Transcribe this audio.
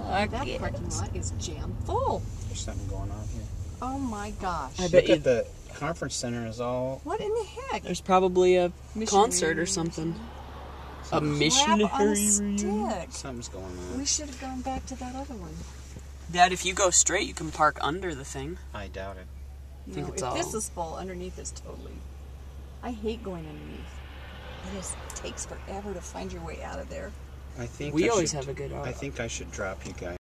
That parking lot is jam full. There's something going on here. Oh my gosh. I bet Look at the conference center is all... What in the heck? There's probably a Missionary concert or something. A missionary Crap on a reunion. stick. Something's going on. We should have gone back to that other one. Dad, if you go straight, you can park under the thing. I doubt it. I think No, it's if all... this is full, underneath is totally... I hate going underneath. It just takes forever to find your way out of there. I think We I always should- have a good I think I should drop you guys.